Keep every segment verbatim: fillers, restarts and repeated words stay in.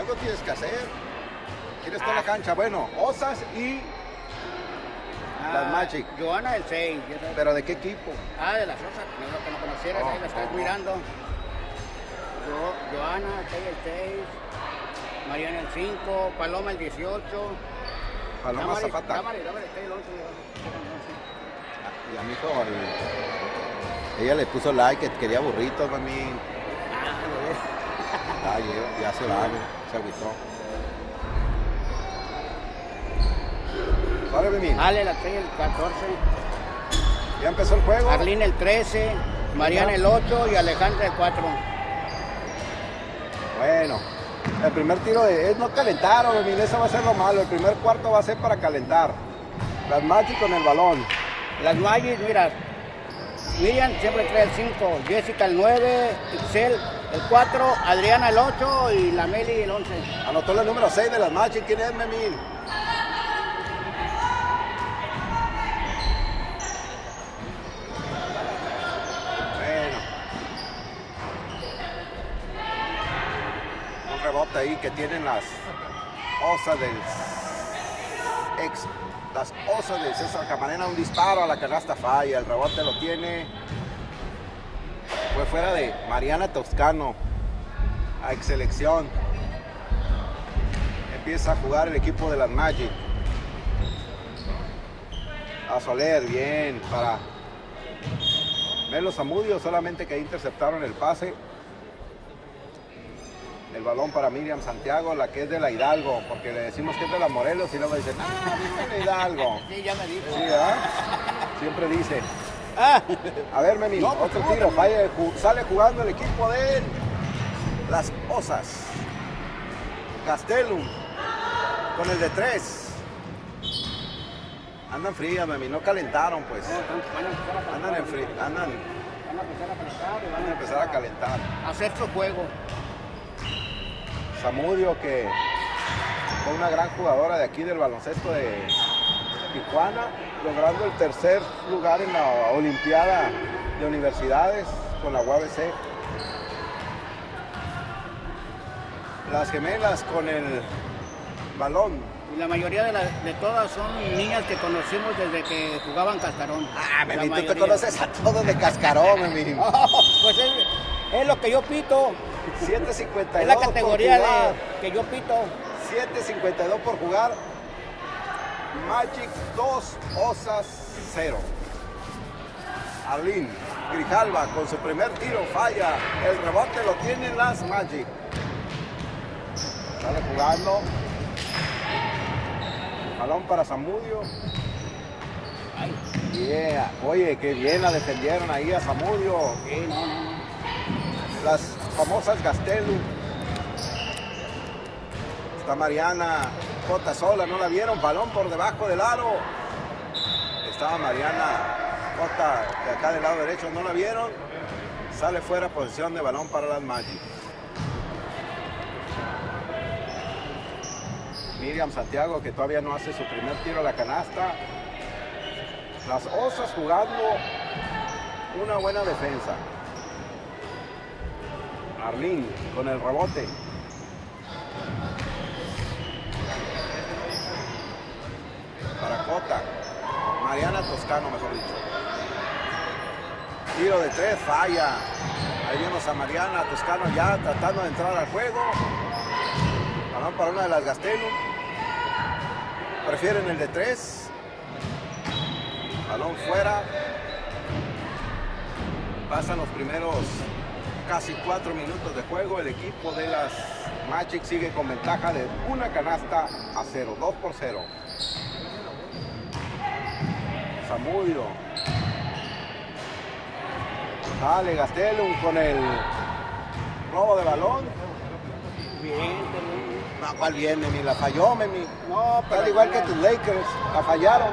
algo tienes que hacer. ¿Quieres toda la cancha? Bueno, Osas y Ah, las Magic. Joana del seis. ¿Pero de qué equipo? Ah, de las Osas, no lo que no conocieras, Oh, ahí lo estás oh, mirando. Jo- Joana, seis el seis, Mariana el cinco, Paloma el dieciocho. Paloma Damaris- Zapata. Damaris, Damaris, el once. Y a mi hijo, el- ella le puso like, que quería burritos, mami. Ah, ya, ya se va, se agüitó. Vale, mami. Ale la seis el catorce, Ya empezó el juego. Arlene el trece, Mariana el ocho y Alejandra el cuatro. Bueno, el primer tiro de, es no calentaron, mami, eso va a ser lo malo. El primer cuarto va a ser para calentar. Las Magic con el balón. Las Magic, mira, Miriam siempre trae el cinco, Jessica el nueve, Excel el cuatro, Adriana el ocho y la Meli el once. Anotó el número seis de las Magic. ¿Quién es, mami? Bueno. Un rebote ahí que tienen las Osas del ex, las Osas de César Camarena. Un disparo a la canasta, falla. El rebote lo tiene. Fue fuera de Mariana Toscano. A ex selección. Empieza a jugar el equipo de las Magic. A Soler, bien, para Melo Zamudio, solamente que interceptaron el pase. El balón para Miriam Santiago, la que es de la Hidalgo, porque le decimos que es de la Morelos y luego dicen, ah, vive en la Hidalgo. Sí, ya me dijo. Sí, ¿verdad? Siempre dice. Ah, A ver, Memi, No, por otro favor, tiro, Memi. falla, ju- sale jugando el equipo de las Osas. Gastelum, con el de tres. Andan frías, Memi, no calentaron, pues. no, van a empezar a calentar. Andan en frío, andan, Van a empezar a calentar y van van a empezar a calentar. a hacer su juego. Zamudio, que fue una gran jugadora de aquí del baloncesto de Tijuana, logrando el tercer lugar en la Olimpiada de Universidades con la U A B C. Las gemelas con el balón. Y la mayoría de, la- de todas son niñas que conocimos desde que jugaban cascarón. Ah, La Memi, tú te mayoría. conoces a todos de cascarón, Memi. Oh, pues es, es lo que yo pito. siete cincuenta y Es la dos categoría por jugar. de que yo pito. siete cincuenta y dos por jugar. Magic dos, Osas cero. Arlene Grijalva con su primer tiro falla. El rebote lo tienen las Magic. Sale jugando. Balón para Zamudio. Ay, Yeah. Oye, qué bien la defendieron ahí a Zamudio. sí, no, no, no. Las famosas Gastelum. Está Mariana Jota sola, no la vieron, balón por debajo del aro. Estaba Mariana Jota de acá del lado derecho, no la vieron. Sale fuera, posición de balón para las Magic. Miriam Santiago, que todavía no hace su primer tiro a la canasta. Las Osas jugando una buena defensa. Arlene con el rebote. Para Cota. Mariana Toscano, mejor dicho. Tiro de tres, falla. Ahí vemos a Mariana Toscano ya tratando de entrar al juego. Balón para una de las Gastelum. Prefieren el de tres. Balón fuera. Pasan los primeros casi cuatro minutos de juego. El equipo de las Magic sigue con ventaja de una canasta a cero, dos por cero. Zamudio. Dale, Gastelum con el robo de balón. Bien, bien. No, ¿cuál bien, Memi? La falló, Memi. No, pero Al igual que tus Lakers, la fallaron.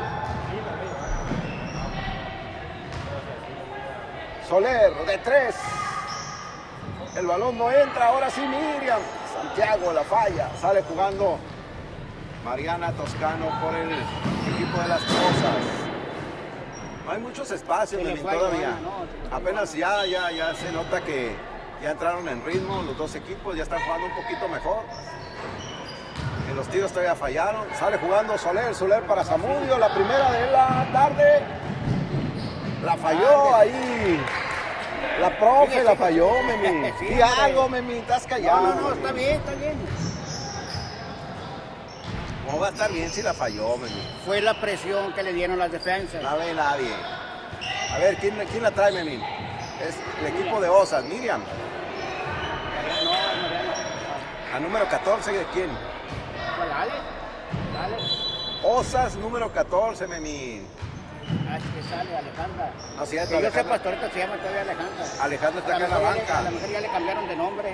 Soler, de tres. El balón no entra, ahora sí Miriam. Santiago la falla. Sale jugando Mariana Toscano por el equipo de las Cosas. No hay muchos espacios, Se le Memi, fue todavía. Ivana, ¿no? Se le fue Apenas ya, ya, ya se nota que ya entraron en ritmo los dos equipos, ya están jugando un poquito mejor. En los tiros todavía fallaron. Sale jugando Soler, Soler para Zamudio, la primera de la tarde. La falló ahí. La profe la falló, Memín. Sí, Di algo, Memín, estás callado. No, no, no, está bien, está bien. ¿Cómo va a estar bien si la falló, Memín? Fue la presión que le dieron las defensas. No ve nadie. A ver, ¿quién, quién la trae, Memín? Es el equipo de Osas, Miriam. No, Mariano. A número catorce, ¿de quién? Pues dale, dale. Osas número catorce, Memín. Ah, es que sale Alejandra. No, cierto, Que yo Alejandra. sepa, hasta ahorita se llama todavía Alejandra. Alejandra está A acá lo en la mejor ya le- banca. A lo mejor ya le cambiaron de nombre.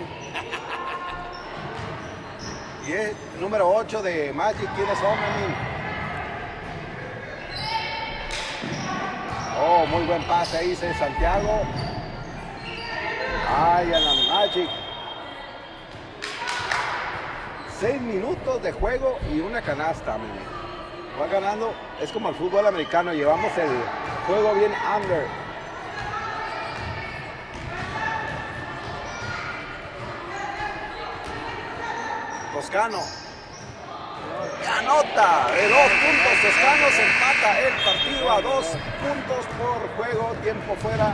Y es número ocho de Magic. ¿Quiénes son, Memín? Oh, muy buen pase ahí, dice Santiago. Ay, a la Magic. Seis minutos de juego y una canasta, Memín. Va ganando, es como el fútbol americano, llevamos el juego bien under. Toscano. Anota de dos puntos, Toscano se empata el partido a dos puntos por juego, tiempo fuera.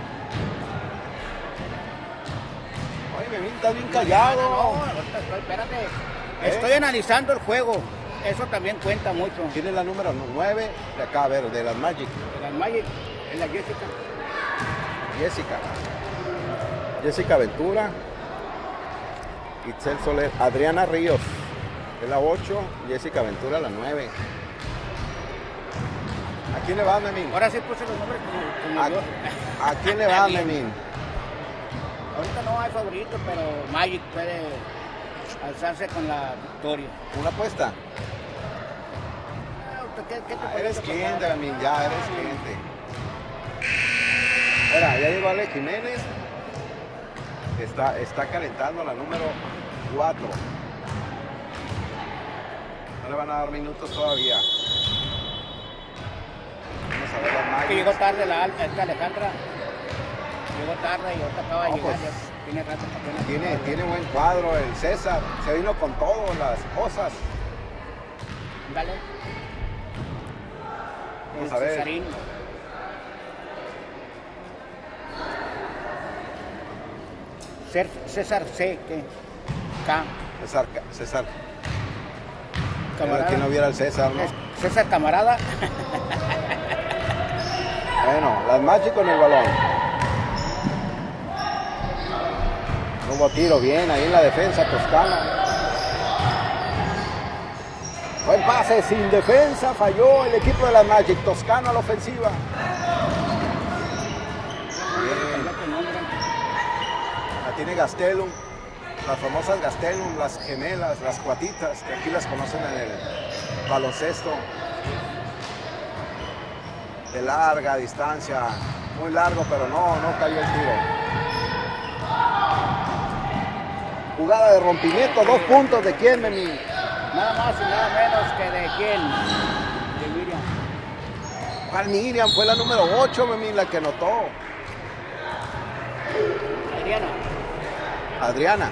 Oye, Memín, estás bien callado. No, ahorita estoy, espérate. Estoy analizando el juego. Eso también cuenta mucho. ¿Quién es la número nueve? De acá, a ver, de las Magic. La Magic es la Jessica. Jessica. Jessica Ventura. Itzel Soler. Adriana Ríos. Es la ocho. Jessica Ventura la nueve. ¿A quién le va, Memín? Ahora sí puse los nombres como, como ¿A, yo. ¿A quién le va, Memín? Ahorita no hay favorito, pero Magic puede alzarse con la victoria. ¿Una apuesta? ¿Qué, qué te Ah, parece, eres papá? cliente, Memín, ya eres cliente. Mira, ya llegó Ale Jiménez. Está, está calentando la número cuatro. No le van a dar minutos todavía. Vamos a ver las Que Magic. llegó tarde la alta, esta Alejandra. Llegó tarde y ahorita acaba de No, llegar. pues, ya tiene rato que apenas- Tiene, tiene buen cuadro el César. Se vino con todo, las cosas. Dale. Vamos El a ver. Cesarín. Cer- César C. ¿qué? K. César, César. Camarada. Era que no viera el César, ¿no? Es- César Camarada. Bueno, las Magic con el balón. No hubo tiro bien ahí en la defensa Toscano. Buen pase sin defensa, falló el equipo de las Magic. Toscano a la ofensiva. Bien, la tiene Gastelum. Las famosas Gastelum, las gemelas, las cuatitas, que aquí las conocen en el baloncesto. De larga distancia, muy largo, pero no, no cayó el tiro. Jugada de rompimiento, dos puntos. ¿De quién, Memín? Nada más y nada menos que de quién. De Miriam. ¿Cuál Miriam? Fue la número ocho, Memín, la que anotó. Adriana. Adriana.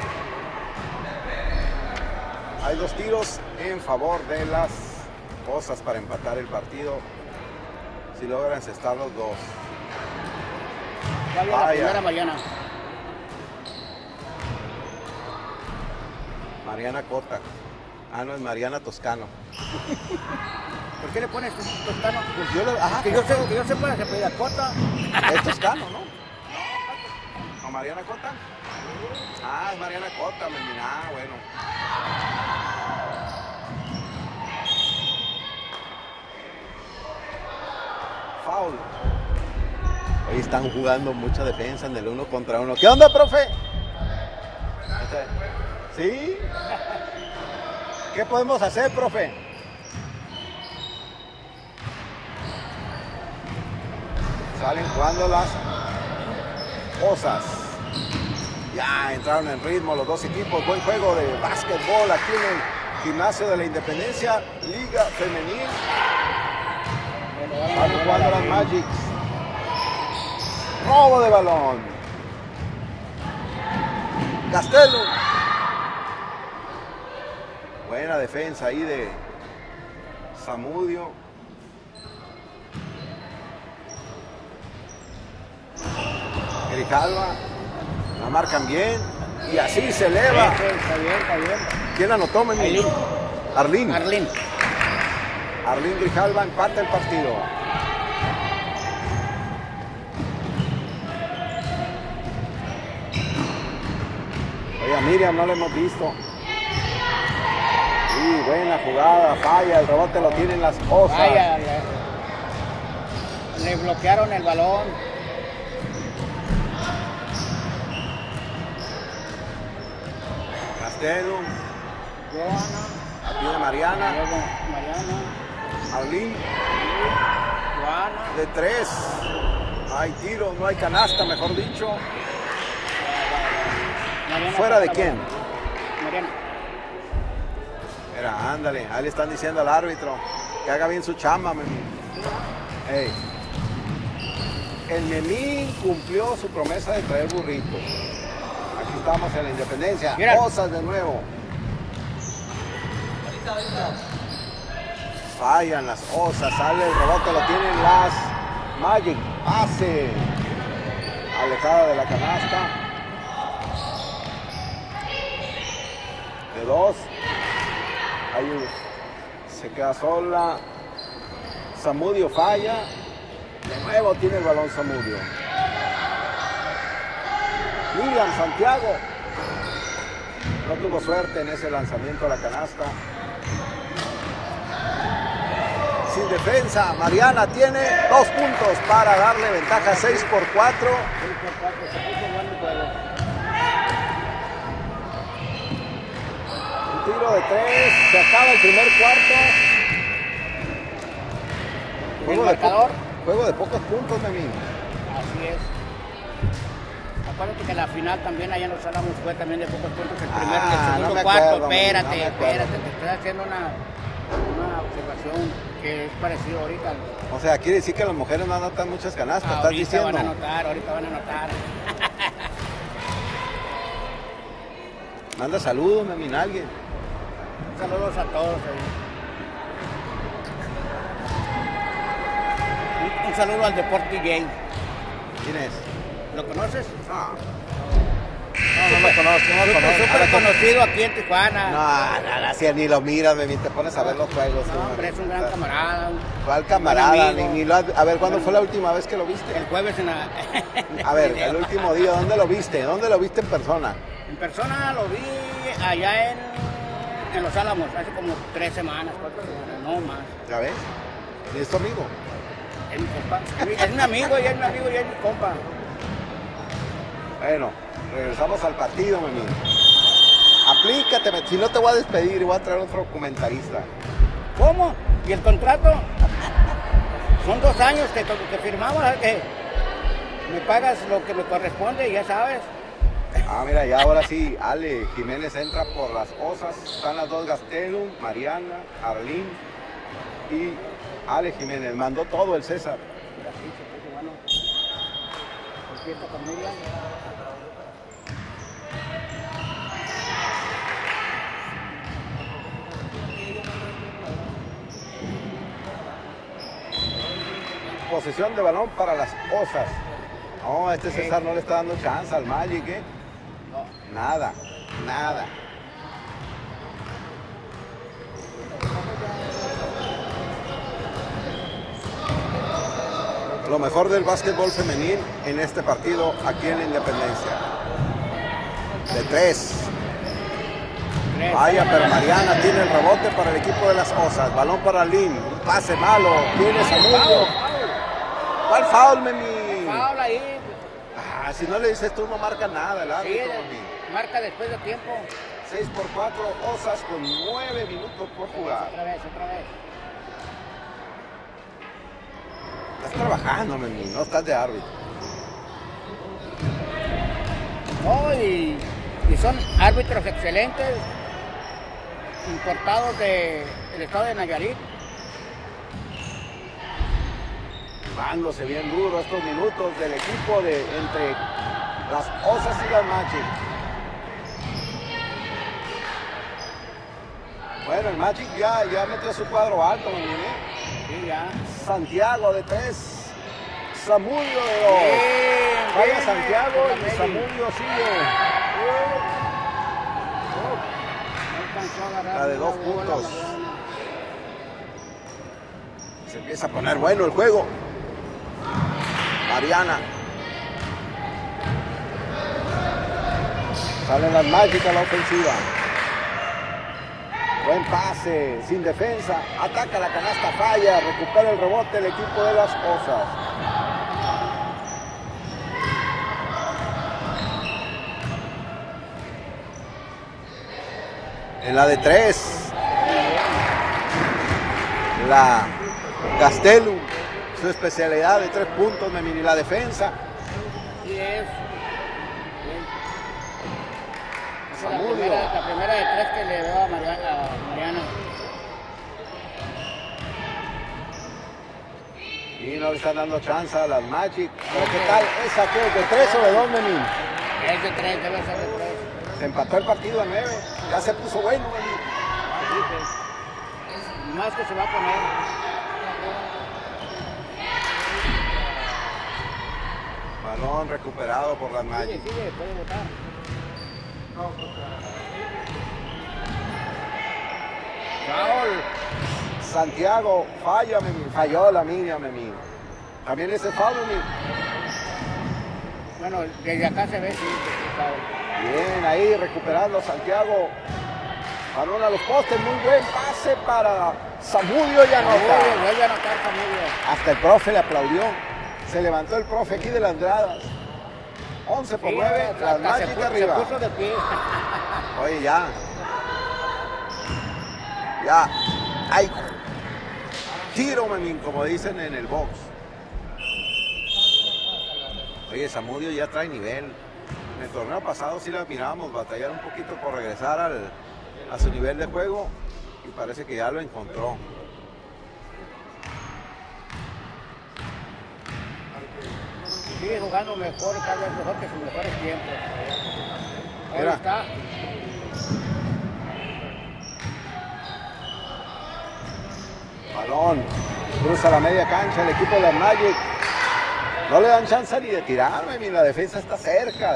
Hay dos tiros en favor de las Osas para empatar el partido. Si logran encestar los dos. Vaya la Vaya. primera Mariana. Mariana Cota. Ah, no, es Mariana Toscano. ¿Por qué le pones Toscano? Pues yo le... Ajá, Que yo, sé, que yo sepa que pedía Cota. es Toscano, ¿no? ¿O Mariana Cota? Ah, es Mariana Cota, Memín. Ah, bueno. Foul. Hoy están jugando mucha defensa en el uno contra uno. ¿Qué onda, profe? ¿Sí? ¿Qué podemos hacer, profe? Salen jugando las Osas. Ya entraron en ritmo los dos equipos. Buen juego de básquetbol aquí en el Gimnasio de la Independencia, Liga Femenil. Salen jugando las Magic. Robo de balón. Castelo. Buena defensa ahí de Zamudio. Grijalva. La marcan bien. Y así se eleva. Sí, sí, está bien, está bien. ¿Quién anotó, Memín? Arlín. Arlín. Arlín. Arlín Grijalva empata el partido. Oye, a Miriam no lo hemos visto. Sí, buena jugada, falla, el rebote lo tienen las Osas. Vaya, le, le bloquearon el balón. Castelo, Joana, a pie de Mariana, luego Mariana, Arlín, Joana. de tres. No hay tiro, no hay canasta, mejor dicho. Mariana ¿Fuera de la quién? bola. Mariana. Mira, ándale, ahí le están diciendo al árbitro que haga bien su chamba, Memín. Ey. El Memín cumplió su promesa de traer burritos. Aquí estamos en la Independencia. Mira. Osas de nuevo. Fallan las Osas, sale el rebote, lo tienen las Magic. Pase. Alejada de la canasta. De dos. Ahí se queda sola. Zamudio falla. De nuevo tiene el balón Zamudio. Miriam Santiago. No tuvo suerte en ese lanzamiento a la canasta. Sin defensa, Mariana tiene dos puntos para darle ventaja seis por cuatro. seis por cuatro, se puso bueno el juego. Un tiro de tres, se acaba el primer cuarto. ¿El Juego de, marcador? po- juego de pocos puntos, Memín. Así es. Acuérdate que la final también allá en Los Álamos fue también de pocos puntos el primer Ah, y el no segundo me cuarto. acuerdo, espérate, no me acuerdo. espérate, te estoy haciendo una, una observación que es parecido ahorita. O sea, quiere decir que las mujeres no anotan muchas canastas, estás Ahorita diciendo. van a anotar, ahorita van a anotar. Manda saludos, Memín, a alguien. Saludos a todos ahí. Un, un saludo al Deporte Gay. ¿Quién es? ¿Lo conoces? Ah. No, no lo conozco, no lo Súper, conozco. súper Ahora con- conocido aquí en Tijuana. No, no, no, si ni lo miras, Memín, te pones a ver los juegos. No, hombre, es un gran camarada. un- ¿Cuál camarada? amigo. Ni, ni lo has- A ver, ¿cuándo fue la última vez que lo viste? El jueves en la... A ver, el último día, ¿dónde lo viste? ¿Dónde lo viste en persona? En persona lo vi allá en, en Los Álamos, hace como tres semanas, cuatro semanas, no más. ¿Ya ves? ¿Y es tu amigo? Es mi compa. Es mi amigo, y es mi amigo, y es mi compa. Bueno, regresamos al partido, Memín. Aplícate, me- si no te voy a despedir y voy a traer otro comentarista. ¿Cómo? ¿Y el contrato? Son dos años que, que firmamos, ¿sabes qué? Me pagas lo que me corresponde, ya sabes. Ah, mira, ya ahora sí, Ale Jiménez entra por las Osas. Están las dos Gastelum, Mariana, Arlín y Ale Jiménez. Mandó todo el César. Mira, sí, se puso bueno. Empieza con Miriam. Posesión de balón para las Osas. No, este César no le está dando chance al Magic, ¿eh? No. Nada, nada. Lo mejor del básquetbol femenil en este partido aquí en la Independencia. De tres. Tres. Vaya, pero Mariana tiene el rebote para el equipo de las Osas. Balón para Lin. Un pase malo. Tiene Zamudio. Foul, ¿Cuál foul, Memi? foul ahí. Ah, si no le dices tú, no marca nada el Sí, árbitro, Memi. marca después de tiempo. seis por cuatro, Osas con nueve minutos por jugar. Otra vez, otra vez. Estás trabajando, Memi, no estás de árbitro. No, y, y son árbitros excelentes, importados del estado de Nayarit. Dándose bien duro estos minutos del equipo de entre las Osas y las Magic. Bueno, el Magic ya, ya metió su cuadro alto, ¿me entiendes? Sí, ya. Santiago de tres. Zamudio de dos. Bien, Vaya bien, Santiago bien, y bien. Zamudio sigue. No alcanzó a agarrar La de dos una bola, puntos. Mariana. Se empieza a poner bueno el juego. Mariana. Salen las Magic a la ofensiva. Buen pase, sin defensa. Ataca la canasta, falla. Recupera el rebote el equipo de las Osas. En la de tres. La Gastelum. Su especialidad de tres puntos, Memín, y la defensa. Sí es. Esa es la Zamudio. primera, la primera de tres que le veo a Mariana. A Mariana. Y no le están dando chance a las Magic. Pero ¿qué tal? ¿Esa qué? ¿De tres o de dos, Memín? Es de tres, debe ser de tres. Se empató el partido a nueve. Ya se puso bueno, Memín. Más que se va a poner. Balón recuperado por las Sigue, Magic. sigue, puede votar. Foul. Santiago falla, Memín. Falló la Miriam, Memín. También ese foul, Memín. Bueno, desde acá se ve, sí, que sí, foul. Bien, ahí recuperando Santiago. Balón a los postes, muy buen pase para Zamudio y anota. Zamudio, vuelve a anotar Zamudio. Hasta el profe le aplaudió. Se levantó el profe aquí de las gradas. once por Sí, nueve, hasta las se Magic puso- arriba. Se puso de pie. Oye, ya. Ya. Hay tiro, Memín, como dicen en el box. Oye, Zamudio ya trae nivel. En el torneo pasado sí la mirábamos batallar un poquito por regresar al, a su nivel de juego y parece que ya lo encontró. Sigue jugando mejor, cada vez mejor que sus mejores tiempos. Ahí Mira. está. Balón, cruza la media cancha el equipo de las Magic. No le dan chance ni de tirar, Memín, la defensa está cerca.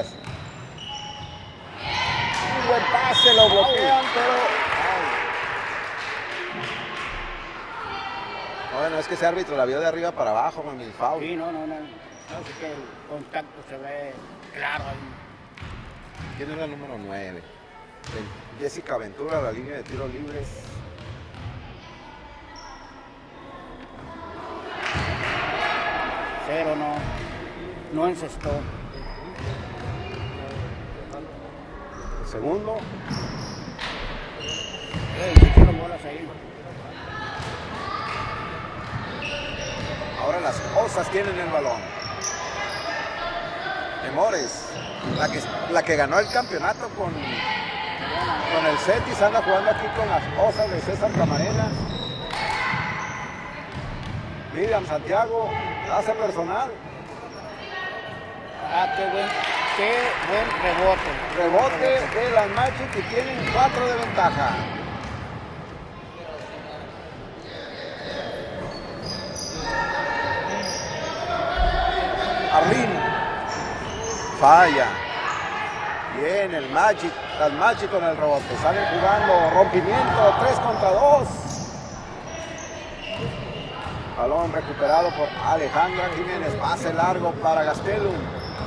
Un buen pase, lo bloquean, pero... Bueno, es que ese árbitro la vio de arriba para abajo, Memín, foul. Sí, no, no, no. Así que el contacto se ve claro ahí. ¿Quién es la número nueve? Jessica Ventura, la línea de tiros libres. Cero no. No encestó. Segundo. Eh, se hicieron bolas ahí. Ahora las Osas tienen el balón. Temores, la que, la que ganó el campeonato con, con el Cetis, anda jugando aquí con las Osas de César Camarena. Miriam Santiago, hace personal. Ah, qué buen, qué buen rebote. Rebote de las Magic y tienen cuatro de ventaja. Arlín falla. Bien, el Magic, las Magic con el rebote. Salen jugando rompimiento, tres contra dos. Balón recuperado por Alejandra Jiménez. Pase largo para Gastelum.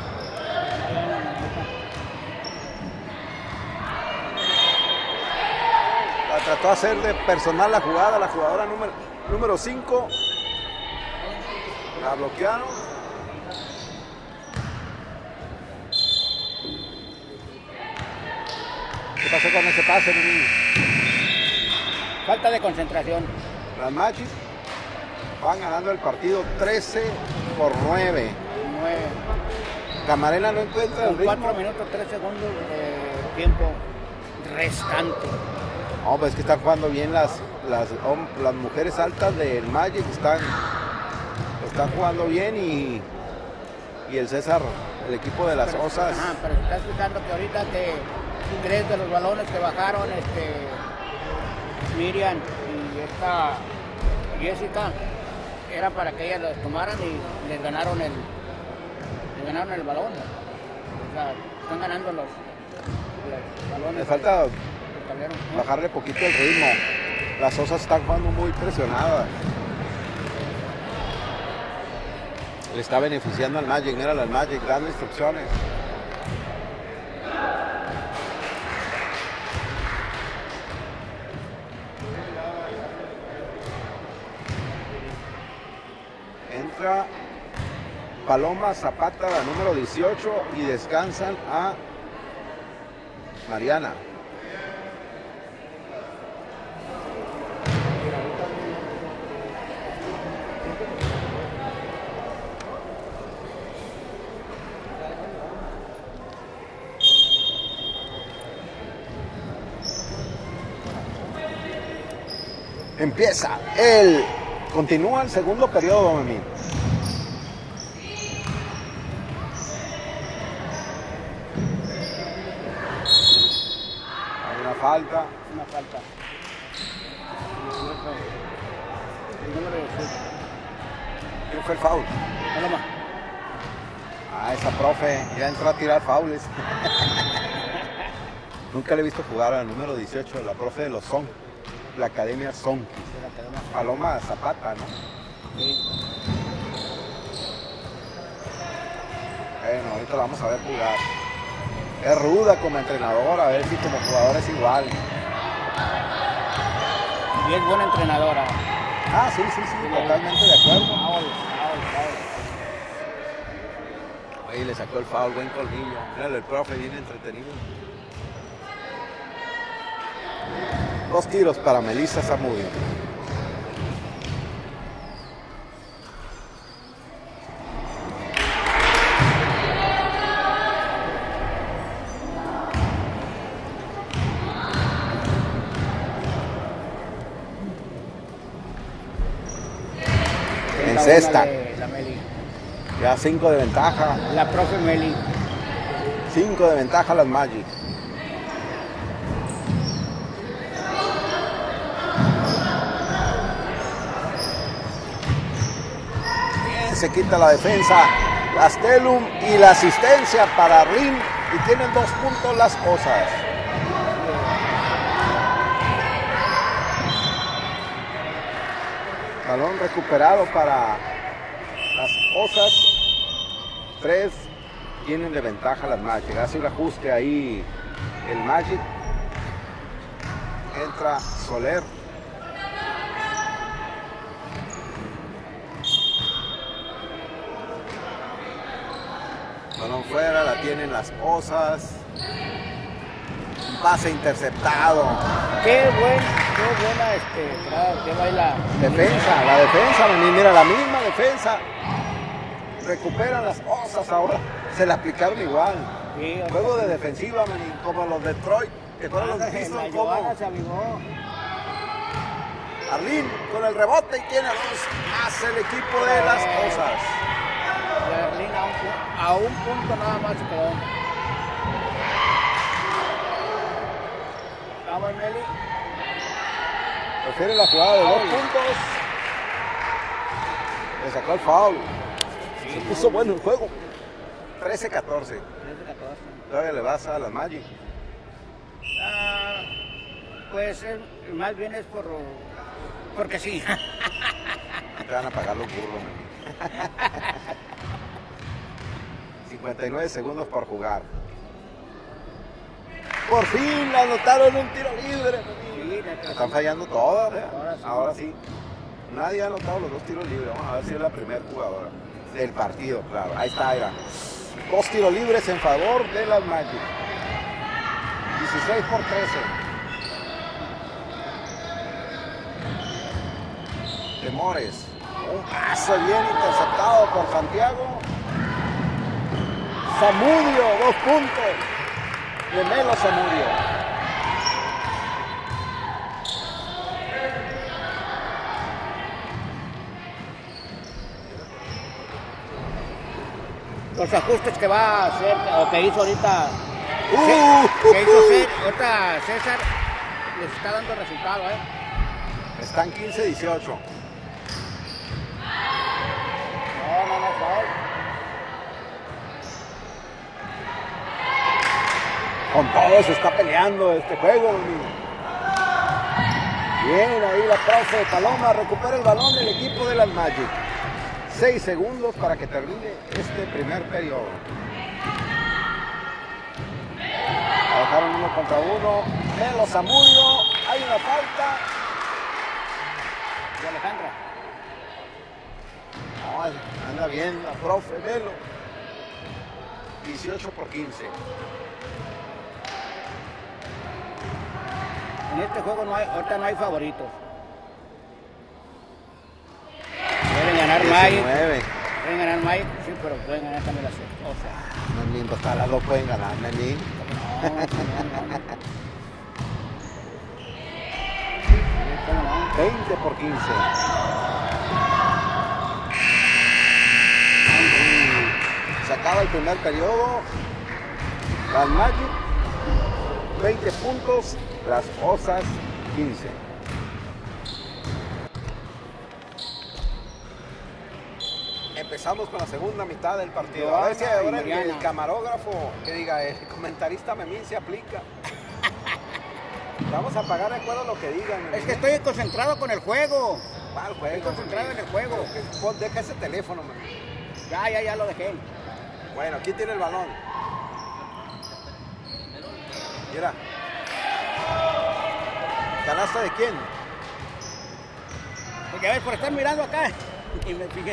La trató de hacer de personal la jugada, la jugadora número número cinco. La bloquearon. ¿Qué pasó con ese pase, Luis? Falta de concentración. Las Magic van ganando el partido trece por nueve. Nueve. Camarena no encuentra el Con ritmo. cuatro minutos, tres segundos de tiempo restante. No, pues es que están jugando bien las, las, hom- las mujeres altas del Magic. Están, están jugando bien y, y el César, el equipo de las Pero- Osas. Ajá, pero se está explicando que ahorita que tres de los balones que bajaron, este, Miriam y esta Jessica, era para que ellas los tomaran y les ganaron el, les ganaron el balón. O sea, están ganando los, los balones. Le falta del tablero, ¿no? bajarle poquito el ritmo. Las Osas están jugando muy presionadas. Le está beneficiando al Magic, mira al Magic dando instrucciones. Entra Paloma Zapata, la número dieciocho, y descansan a Mariana. Empieza el... Continúa el segundo periodo, mami. Hay una falta. Una falta. El número dieciocho. ¿Quién fue el foul? Paloma. Ah, esa profe ya entró a tirar faules. Nunca le he visto jugar al número dieciocho, la profe de los Son, la academia Son. Paloma Zapata, ¿no? Sí. Bueno, ahorita la vamos a ver jugar. Es ruda como entrenadora, a ver si como jugador es igual. Y es buena entrenadora. Ah, sí, sí, sí, totalmente de acuerdo. Foul, foul, foul. Ahí le sacó el foul, buen colmillo. Míralo, el profe bien entretenido. Dos tiros para Melissa Zamudio. En cesta. La Meli. Ya cinco de ventaja. La profe Meli. Cinco de ventaja las Magic. Bien, se quita la defensa. Gastelum y la asistencia para Rin. Y tienen dos puntos las Osas. Balón recuperado para las Osas. Tres tienen de ventaja las Magic. Hace un ajuste ahí el Magic. Entra Soler. Balón fuera, la tienen las Osas. Un pase interceptado. Qué buen, qué buena este, claro, qué baila. Defensa, la defensa, mira la misma defensa. Recuperan las Osas ahora. Se la aplicaron igual. Sí, Juego de defensiva, maní, como los Detroit. ¿Te acuerdas los la Pistons? Como Johanna se avivó. Arlín con el rebote y tiene dos. Hace el equipo de las Osas. Berlín a un, pu- a un punto nada más se quedó. Vamos, Meli. Prefiere la jugada de dos puntos. Le sacó el foul. Se puso bueno el juego. trece catorce. Todavía le vas a las Magic. Ah, pues eh, más bien es por porque sí. Te van a pagar los burros, man. cincuenta y nueve segundos por jugar. Por fin le anotaron un tiro libre, man. Están fallando todas, ¿eh? Ahora sí. Ahora sí. Nadie ha anotado los dos tiros libres. Vamos a ver si es la primera jugadora del partido, claro. Ahí está, ahí va. Dos tiros libres en favor de las Magic. dieciséis por trece. Temores. Un pase bien interceptado por Santiago. Zamudio, dos puntos. De Melo Zamudio. Los ajustes que va a hacer o que hizo ahorita Uh, que hizo César, ahorita César les está dando resultado, ¿eh? Están quince dieciocho. No, no, no, foul. Con todo se está peleando este juego. Bien, ahí la profe Paloma recupera el balón del equipo de las Magic. Seis segundos para que termine este primer periodo. A dejaron uno contra uno. Melo Zamudio. Hay una falta. De Alejandra. Ay, anda bien la profe Melo. dieciocho por quince. En este juego no hay, ahorita no hay favoritos. Pueden ganar Mike. diecinueve. Pueden ganar Mike, sí, pero pueden ganar también las otras. No es lindo, hasta las dos pueden ganar, Nelly. No, no, no, no. ¿Cómo no? veinte por quince. Se acaba el primer periodo. Las Magic, veinte puntos. Las Osas, quince. Empezamos con la segunda mitad del partido. A ver si ahora el, el camarógrafo, que diga, el comentarista Memín se aplica. Vamos a pagar de acuerdo a lo que digan. Es que estoy concentrado con el juego. ¿Cuál juego? Estoy concentrado en el juego. Pon, deja ese teléfono, man. Ya, ya, ya lo dejé. Bueno, ¿quién tiene el balón? Mira. ¿Canasta de quién? Porque a ver, por estar mirando acá. Y me fijé.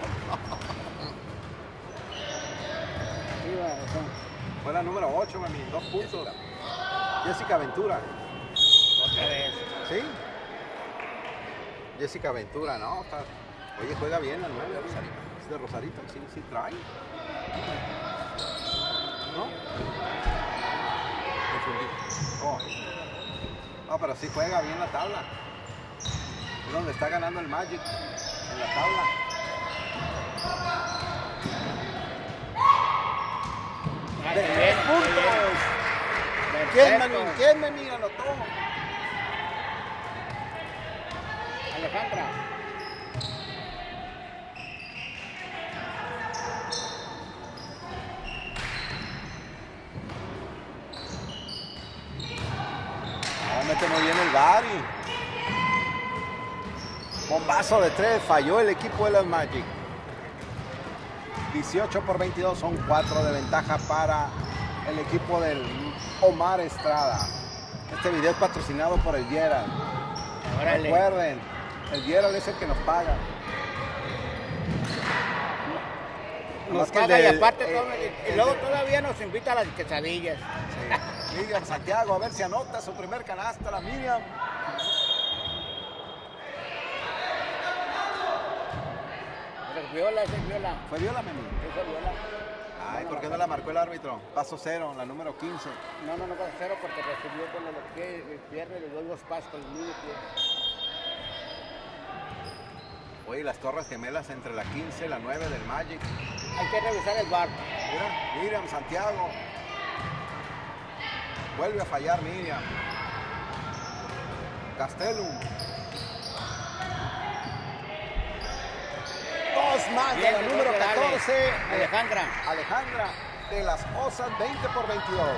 Fue la número ocho, mami. Dos puntos. Jessica Ventura. Otra vez. ¿Sí? Jessica Ventura, ¿no? Está... Oye, juega bien la nueve. ¿Es de Rosarito? Sí, sí, trae. ¿No? Oh. No, pero sí juega bien la tabla. Es donde está ganando el Magic. En la tabla. ¡Tres puntos! ¿Quién me, ¿Quién me mira? Anotó. Alejandra. No, mete muy bien el Bari. Bombazo de tres, falló el equipo de las Magic. dieciocho por veintidós, son cuatro de ventaja para el equipo del Omar Estrada. Este video es patrocinado por el Gerald. Órale. Recuerden, el Gerald es el que nos paga. Nos que paga y del- aparte eh, todo- eh, y luego el- todavía nos invita a las quesadillas. Sí. Miriam Santiago, a ver si anota su primer canasta, la Miriam. Pero viola, esa es viola. ¿Fue viola, Memi? Esa es viola. Ay, ¿por qué no la marcó el árbitro? Paso cero, la número quince. No, no, no pasa cero porque recibió con los pies, el pierna y le doy dos pasos con el mismo pie. Oye, las torres gemelas entre la quince y la nueve del Magic. Hay que revisar el bar. Mira, Miriam Santiago. Vuelve a fallar Miriam. Castellum. Dos más de Bien, la de número dos, dale. catorce. Alejandra. Alejandra de las Osas, veinte por veintidós.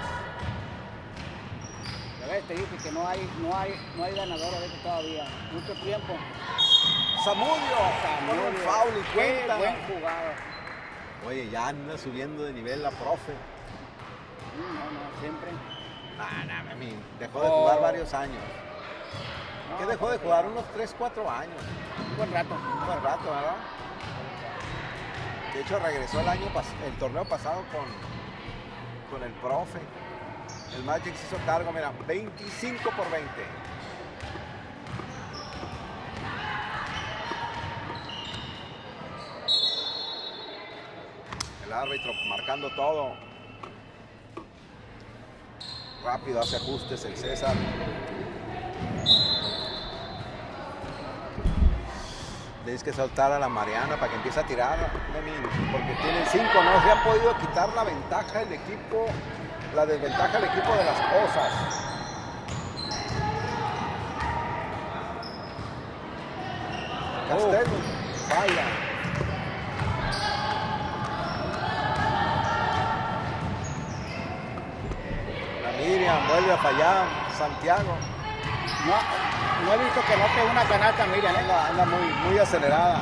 Ya ves, te dije que no hay, no hay, no hay ganador ahorita todavía. Mucho tiempo. Zamudio con un Zamudio. foul y Qué cuenta. buen jugador. Oye, ya anda subiendo de nivel la profe. Sí, no, no, siempre. Nah, nah, mami, dejó de Oh. jugar varios años. No, ¿Qué dejó de jugar? Unos tres, cuatro años. Un buen rato. Un buen rato, ¿verdad? De hecho, regresó el año pas- el torneo pasado con, con el profe. El Magic se hizo cargo, mira, veinticinco por veinte. El árbitro marcando todo. Rápido hace ajustes el César. Tienes que soltar a la Mariana para que empiece a tirar, Memín, porque tienen cinco, no se ha podido quitar la ventaja el equipo, la desventaja del equipo de las Osas. Castellum falla. La Miriam vuelve a fallar. Santiago. No, no he visto que note una canasta, Miriam. ¿eh? Anda, anda muy, muy acelerada.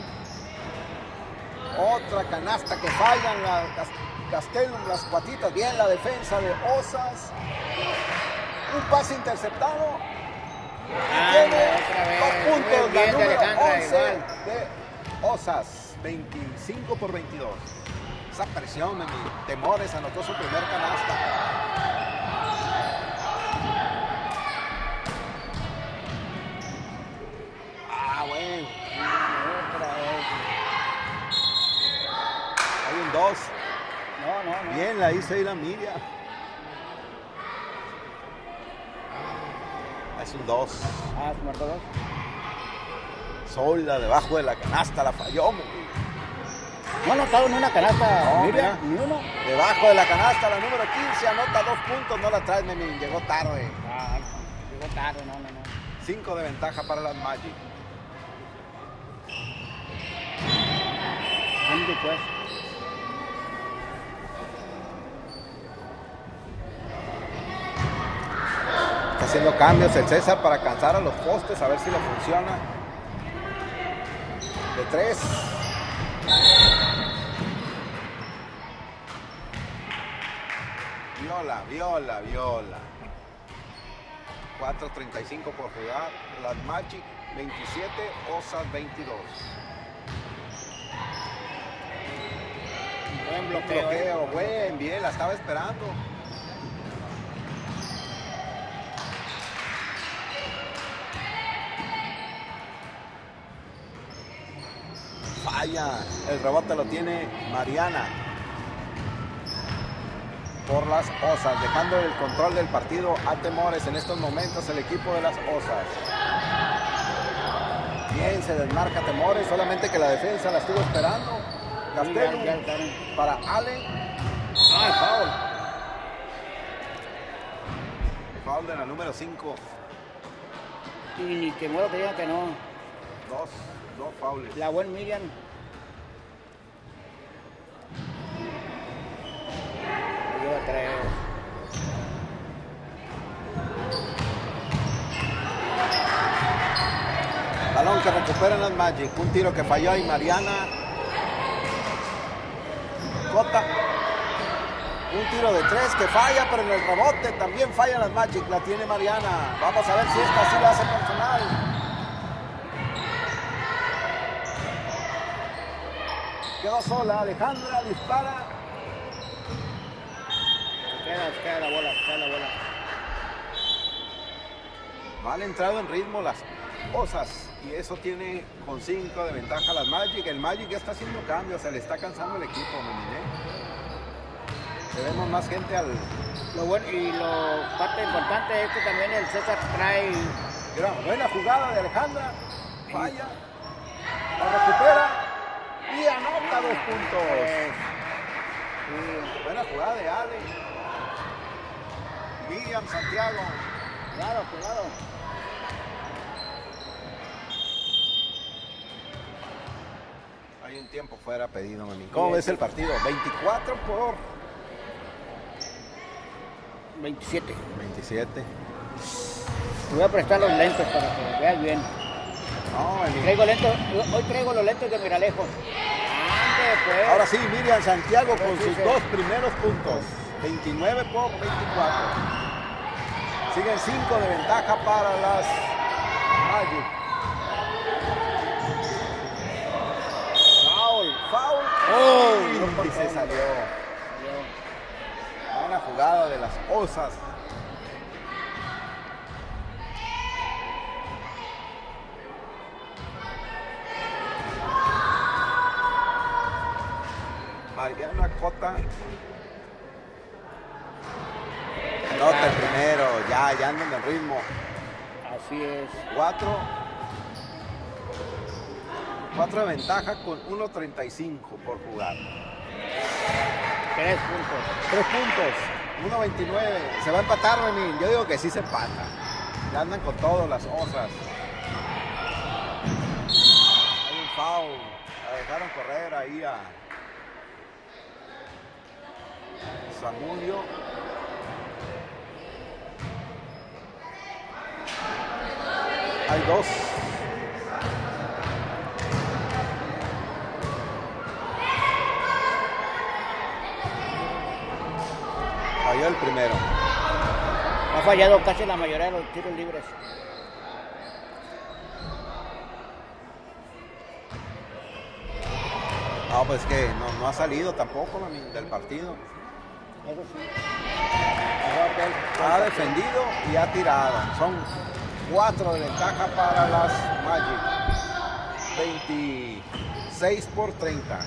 Otra canasta que fallan la Castellum, las patitas. Bien la defensa de Osas. Un pase interceptado. Ah, Tiene otra vez. dos puntos. Muy bien, La número de Alejandra, once igual. de Osas. veinticinco por veintidós. Esa presión, Memi. Temores anotó su primer canasta. Ah, bueno. Otra vez. Hay un dos. No, no, no. Bien la hizo ahí la Miriam. Es un dos. Ah, se marcó dos. Sola debajo de la canasta la falló. No ha anotado ni una canasta, No, Miriam, mira. ni uno. Debajo de la canasta la número quince anota dos puntos. No la trae, Memi. Llegó tarde. Ah, llegó tarde, no, no, no. cinco de ventaja para las Magic. ¿Dónde pues? Está haciendo cambios el César para cansar a los postes, a ver si le funciona. De tres. Viola, viola, viola. cuatro treinta y cinco por jugar. Las Magic veintisiete, Osas veintidós. Buen bloqueo. Bloqueo, buen, bien, la estaba esperando. Falla, el rebote lo tiene Mariana por las Osas, dejando el control del partido a Temores en estos momentos el equipo de las Osas. Bien, se desmarca Temores, solamente que la defensa la estuvo esperando. Castellum Ya, ya, ya. para Allen. Ah, foul. Foul de la número cinco. Y ni que muero que digan que no. Dos, dos fouls. La buen Miriam. Lleva tres. Balón que recuperan las Magic. Un tiro que falló ahí Mariana. Cota. Un tiro de tres que falla, pero en el rebote también falla las Magic. La tiene Mariana. Vamos a ver si esta sí la hace personal. Quedó sola. Alejandra dispara. Queda, queda la bola, queda la bola. No han entrado en ritmo las Osas. Y eso tiene con cinco de ventaja las Magic. El Magic ya está haciendo cambios. Se le está cansando el equipo, Meminé. Tenemos más gente al... Lo bueno y lo parte importante es que también el César trae. Mira, buena jugada de Alejandra. Falla. La recupera. Y anota dos puntos. Pues, Sí, buena jugada de Ale. Miriam Santiago. claro, cuidado. Hay un tiempo fuera pedido, mami. ¿Cómo ves el partido? veinticuatro por veintisiete. veintisiete. Te voy a prestar los lentes para que veas bien. No, mami. Traigo lentes, hoy traigo los lentes de Miralejos. Ande, pues. Ahora sí, Miriam Santiago con Pues sí, sus sí. dos primeros puntos. veintinueve por veinticuatro. Siguen cinco de ventaja para las Magic. Foul. Foul. Oh, Y se salió. Buena jugada de las Osas. Mariana Cota. Anota el primero, ya, ya andan en ritmo. Así es. Cuatro. Cuatro de ventaja con uno treinta y cinco por jugar. Tres puntos. Tres puntos. uno veintinueve. Se va a empatar, Remín. Yo digo que sí se empata. Ya andan con todas las Osas. Wow, la dejaron correr ahí a Zamudio. Hay dos. Falló el primero. Ha fallado casi la mayoría de los tiros libres. No, pues que no, no ha salido tampoco mami, del partido. Eso sí. Ha defendido y ha tirado. Son cuatro de ventaja para las Magic. veintiséis por treinta.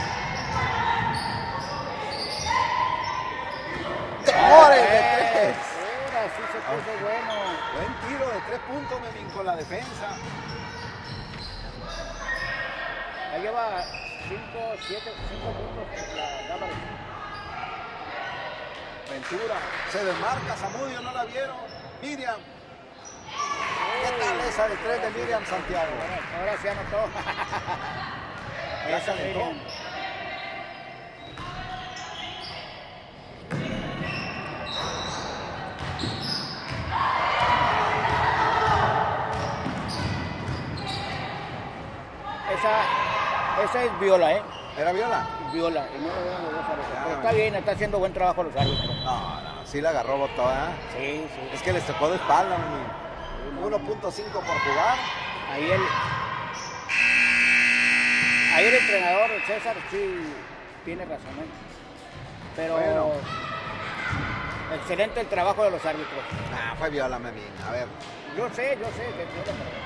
¡Temores de tres! Ahora sí se puso bueno. Buen tiro de tres puntos, Memín, con la defensa. Ya lleva cinco, siete, cinco puntos la Gámara. Ventura se desmarca, Zamudio, no la vieron. Miriam. ¿Qué tal esa de tres de Miriam Santiago? Ahora, ahora sí anotó. Ya se aventó. Esa, esa es Viola, ¿eh? ¿Era Viola? Viola. Y no lo veo los dos árbitros. Pero está bien, está haciendo buen trabajo los árbitros. No, no, sí la agarró botada. Sí, sí. Es que les tocó de espalda, uno punto cinco por jugar. Ahí el, ahí el entrenador, César, sí tiene razón, ¿eh? Pero Bueno. excelente el trabajo de los árbitros. Ah, fue Viola, Memín. A ver. Yo sé, yo sé que es Viola, pero...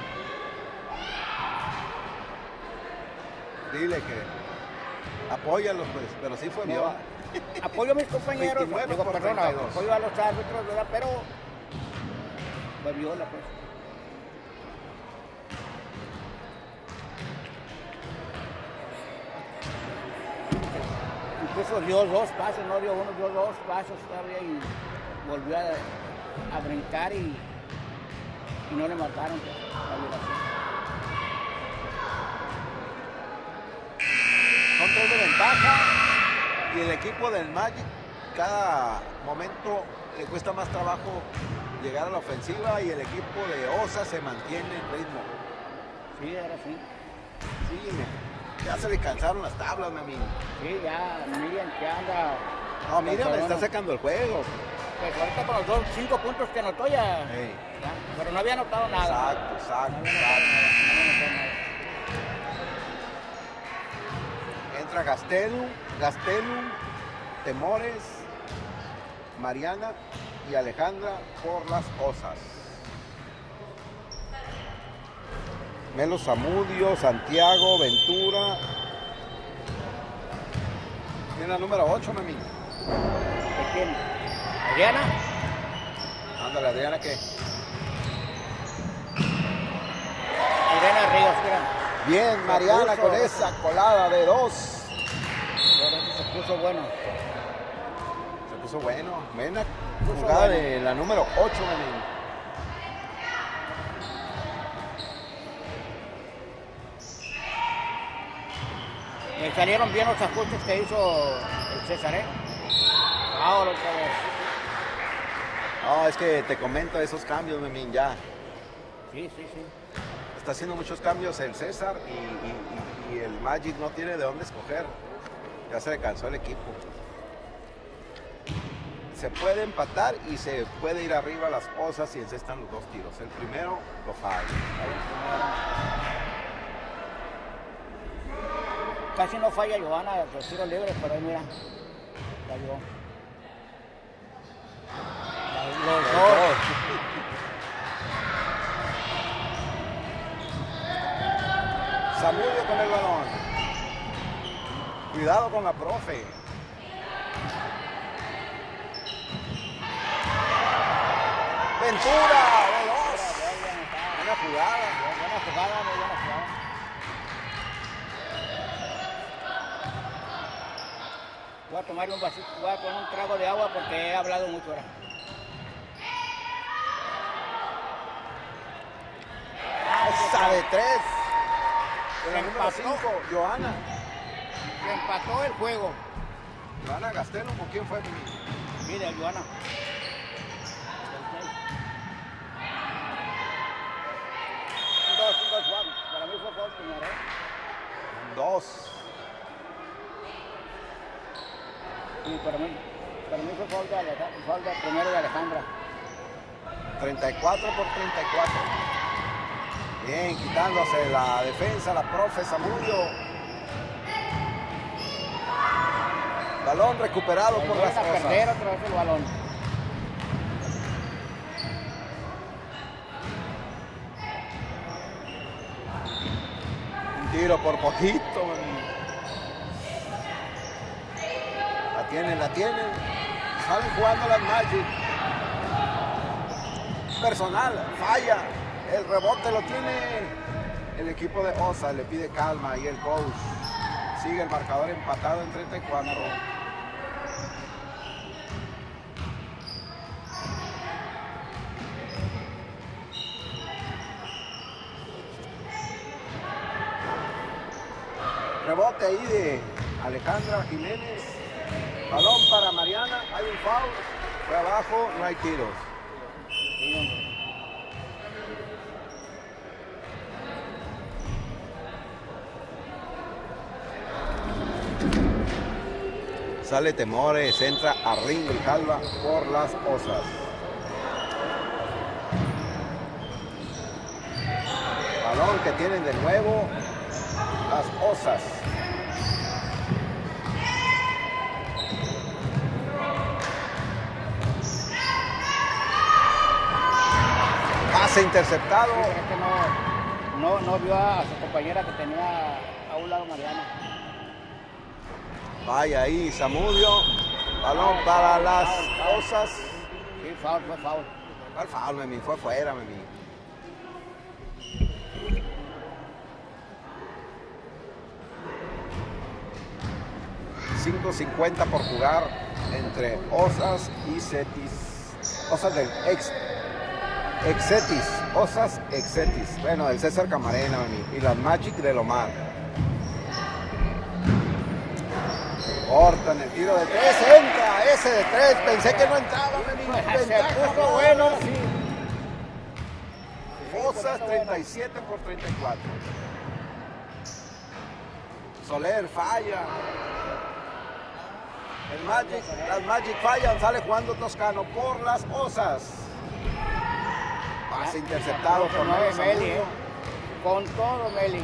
Dile que apóyalos, pues, pero sí fue No, Viola. apoyo a mis compañeros, veintinueve digo, por perdona, treinta y dos. apoyo a los árbitros, ¿verdad? Pero fue Viola, pues. Incluso dio dos pasos, no dio uno, dio dos pasos todavía y volvió a, a brincar y, y no le mataron pues, la violación. Son tres de ventaja y el equipo del Magic cada momento le cuesta más trabajo llegar a la ofensiva y el equipo de Osa se mantiene en ritmo. Sí, ahora sí. Sí, ya se le cansaron las tablas, mi amigo. Sí, ya Miriam ya anda... No, Miriam le está Barcelona. sacando el juego. Pues ahorita con los dos, cinco puntos que anotó ya, Ey. ya, pero no había anotado nada. Exacto, No exacto, había exacto. anotado nada, no había anotado nada. Entra Gastelu, Gastelu, Temores, Mariana y Alejandra por las Osas. Melo Zamudio, Santiago, Ventura. Tiene la número ocho, mami. ¿De quién? ¿Adriana? Ándale, Adriana, ¿qué? Adriana Ríos, mira. Bien, Mariana puso. con esa colada de dos. Ahora sí se puso bueno. Se puso bueno. Buena Puso jugada bueno. de la número ocho, mami. Me salieron bien los ajustes que hizo el César, ¿eh? Ahora otra vez. No, es que te comento esos cambios, mami, ya. Sí, sí, sí. Está haciendo muchos cambios el César y, y- y- y el Magic no tiene de dónde escoger. Ya se le cansó el equipo. Se puede empatar y se puede ir arriba a las Osas si encestan los dos tiros. El primero lo falla. Casi no falla Giovanna de los tiros libres, pero ahí mira, falló. Los dos. Zamudio con el balón. Cuidado con la profe. Ventura de dos. Buena jugada. Buena jugada, muy buena jugada. Voy a tomar un vasito, voy a poner un trago de agua porque he hablado mucho ahora. Esa de tres. Con la número cinco, Johanna. Se empató el juego. Johanna Gastelum, ¿o quién fue? Mira, Johanna. Un dos, un dos, Juan. Para mí fue foul primero. Dos. Sí, para mí, para mí fue foul de, Alejandra, foul de primero de Alejandra. treinta y cuatro por treinta y cuatro. Bien, quitándose la defensa, la profe Zamudio. Balón recuperado por las a Osas. perder otra vez el balón. Un tiro por poquito. Man. La tienen, la tienen. Salen jugando las Magic. Personal, falla. El rebote lo tiene el equipo de Osas. Le pide calma y el coach. Sigue el marcador empatado en treinta y cuatro. Rebote ahí de Alejandra Jiménez. Balón para Mariana. Hay un foul. Fue abajo, no hay tiros. Sale Temores, entra a Ringo y Calva por las Osas. Balón que tienen de nuevo las Osas. Pase interceptado. Sí, es que no, no, no vio a su compañera que tenía a un lado Mariana. Vaya ahí, Zamudio. Balón para las Osas. Sí, foul, fue foul. ¿Cuál foul, Memi? Fue fuera, Memi. cinco cincuenta por jugar entre Osas y Cetis. Osas del ex. Excetis. Osas Excetis. Bueno, el César Camarena, Memi. Y las Magic de Lomar. Cortan el tiro de tres, entra ese de tres, pensé que no entraba, me Se puso bueno, sí. Osas treinta y siete por treinta y cuatro. Soler falla. El Magic, las Magic fallan, sale jugando Toscano por las Osas. Pase interceptado por nueve Meli, Meli, eh. Con todo Meli.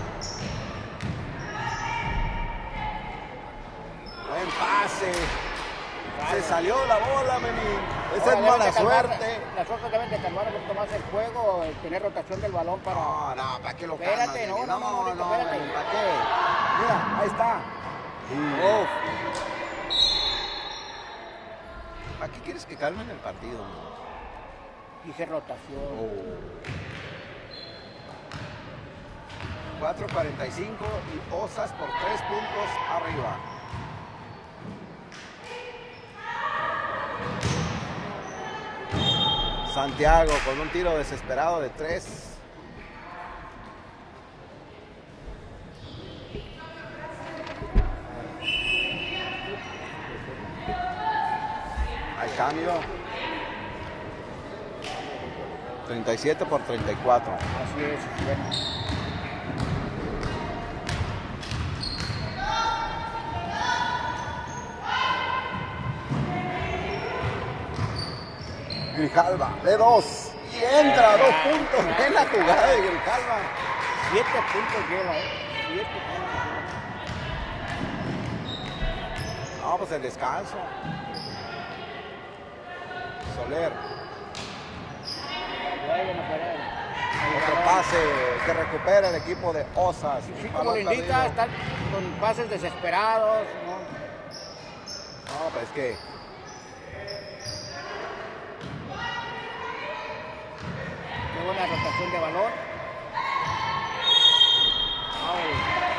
Buen pase. Se salió la bola, Memi. Esa Ahora, es mala deben de calmar- suerte. Las Osas deben de calmar un poquito más el juego, eh, tener rotación del balón para... No, no, ¿para qué lo Espérate, calmas, no, Memi? no, no, ahorita, espérate. Memi, ¿para qué? Mira, ahí está. Uf. ¿Para qué quieres que calmen el partido? Dije rotación. cuatro cuarenta y cinco y Osas por tres puntos arriba. Santiago con un tiro desesperado de tres. Hay cambio. treinta y siete por treinta y cuatro. Así es, bueno. Grijalva, de dos. Y entra a dos puntos en la jugada de Grijalva. Siete puntos lleva, ¿eh? Siete puntos. No, pues el descanso. Soler. Vuelven a parar. Otro pase que recupera el equipo de Osas. Sí, como lo indica, están con pases desesperados, ¿no? No, pues es que Qué buena rotación de balón. Ay,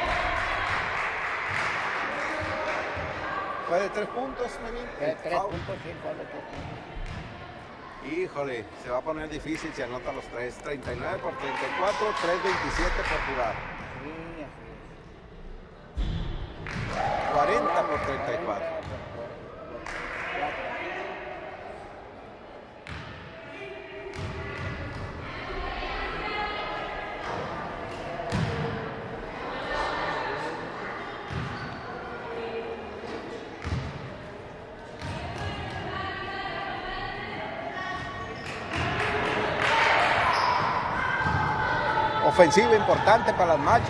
fue de tres puntos, Memi. de tres Foul. puntos, sí, foul de tres puntos. Híjole, se va a poner difícil si anota los tres. treinta y nueve por treinta y cuatro, tres veintisiete por jugar. Sí, así es. cuarenta por treinta y cuatro. Ofensiva importante para las Magic.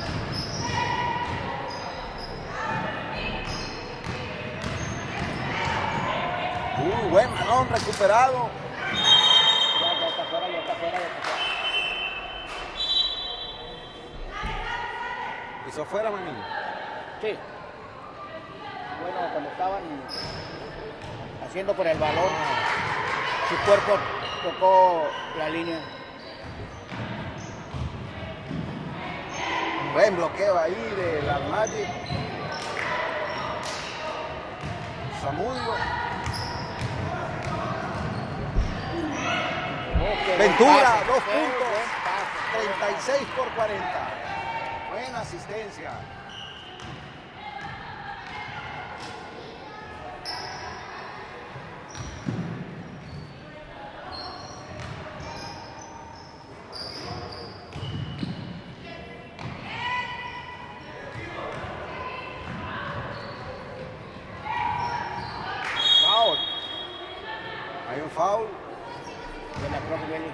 Uh, buen balón recuperado. Ya, ya está fuera, ya está fuera, ya está fuera. Hizo fuera, mami. Sí. Bueno, cuando estaban haciendo por el balón, su cuerpo tocó la línea. Buen bloqueo ahí de las Magic. Zamudio. Oh, qué Ventura, buen pase, dos qué puntos. buen pase. treinta y seis por cuarenta. Buena asistencia. Foul Hay un foul. de la propia Belly.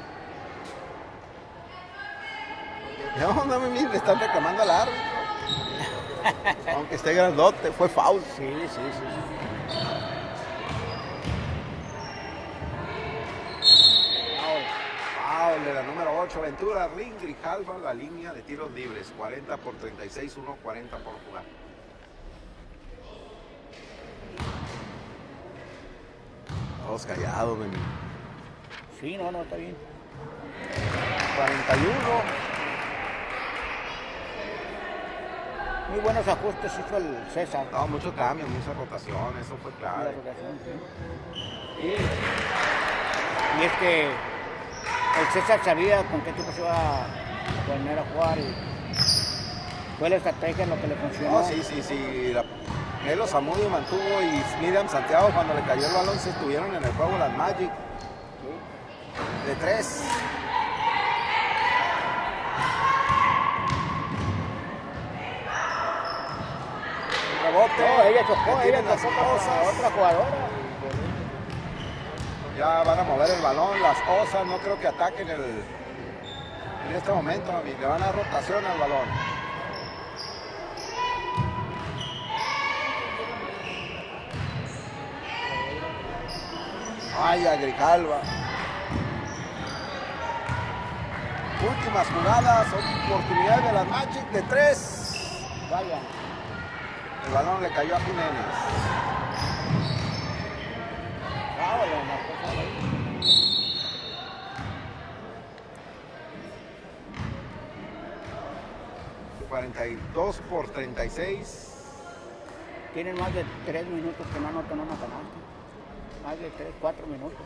No, no me miren, le están reclamando al árbitro. Aunque esté grandote, fue foul. Sí, sí, sí, sí. Foul. Foul de la número ocho, Ventura, Ring, Grijalva, la línea de tiros libres. cuarenta por treinta y seis, uno cuarenta por jugar. Todos callados, mami. Sí, no, no, está bien. cuarenta y uno. Muy buenos ajustes hizo el César. No, mucho cambio, mucha rotación, eso fue La clave. rotación, sí. Y, y es que el César sabía con qué equipo se iba a poner a jugar y fue la estrategia lo que le funcionó. No, sí, sí, sí. La, Melo Zamudio mantuvo y Miriam Santiago cuando le cayó el balón se estuvieron en el juego las Magic. De tres. Rebote. No, ella chocó, que ella tienen las chocó con Osas. otra jugadora. Ya van a mover el balón, las Osas, no creo que ataquen el, en este momento, mami. Le van a dar rotación al balón. Ay, a Grijalva. Últimas jugadas, oportunidad de las Magic de tres. Vaya. El balón le cayó a Jiménez. Foul, la cosa ahí. cuarenta y dos por treinta y seis. Tienen más de tres minutos que no anotan una canasta. Más de tres, cuatro minutos.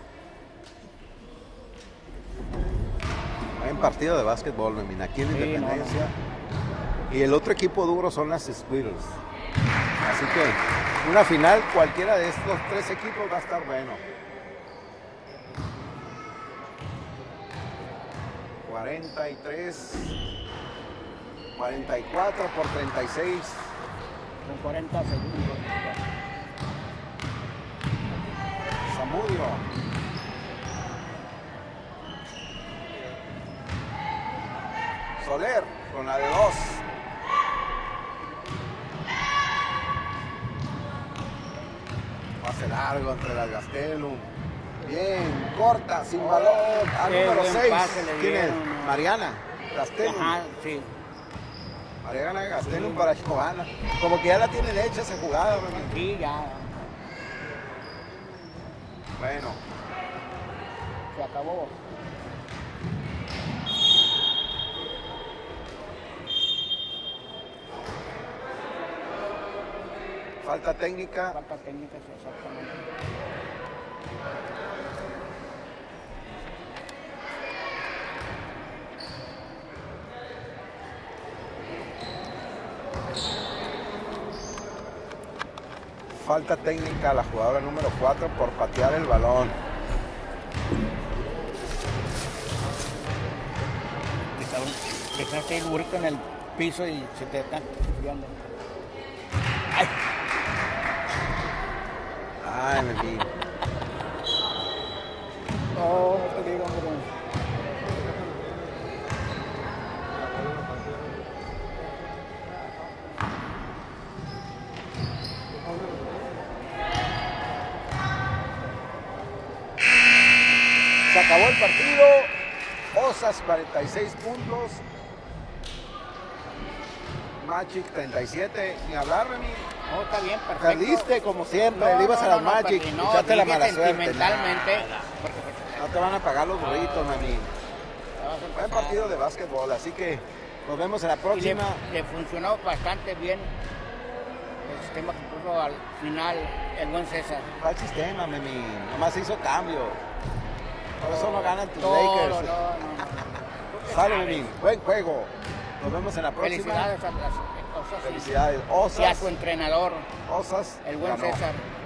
Hay un partido de básquetbol, Memina, aquí en Sí, Independencia. Y el otro equipo duro son las Squirrels. Así que una final, cualquiera de estos tres equipos va a estar bueno. cuarenta y tres, cuarenta y cuatro por treinta y seis. Con cuarenta segundos. Zamudio. Soler con la de dos. Pase largo entre las Gastelum. Bien, corta, sin balón. Al Qué número buen seis. pase le ¿Quién es? dieron. Mariana Gastelum. Ajá, sí. Mariana Gastelum para Giovanna. Como que ya la tienen hecha esa jugada, ¿verdad? Sí, ya. Bueno, Se acabó. falta técnica. Falta técnica, sí, exactamente. falta técnica a la jugadora número cuatro por patear el balón. Dejaste el burrito en el piso y se te está desviando. ¡Ay! Ay, mi vida. No, no te digo, hombre. Se acabó el partido. Osas cuarenta y seis puntos. Magic treinta y siete. Ni hablar, Remy. No, está bien, perfecto. Perdiste como siempre. No, Le ibas no, a las no, no, Magic. perdí, no, Echaste la dije mala suerte. sentimentalmente. Nah, no te van a pagar los burritos, Remy. Buen partido de básquetbol. Así que nos vemos en la Y le, próxima. le funcionó bastante bien el sistema que puso al final el buen César. ¿Cuál sistema, Memi? Nomás hizo cambio. Por eso no ganan tus No, Lakers. no, no, no. Sale, Memi. Buen juego. Nos vemos en la próxima. Felicidades a las Osas y- Felicidades. y a Osas. su entrenador, Osas. el buen ganó. César.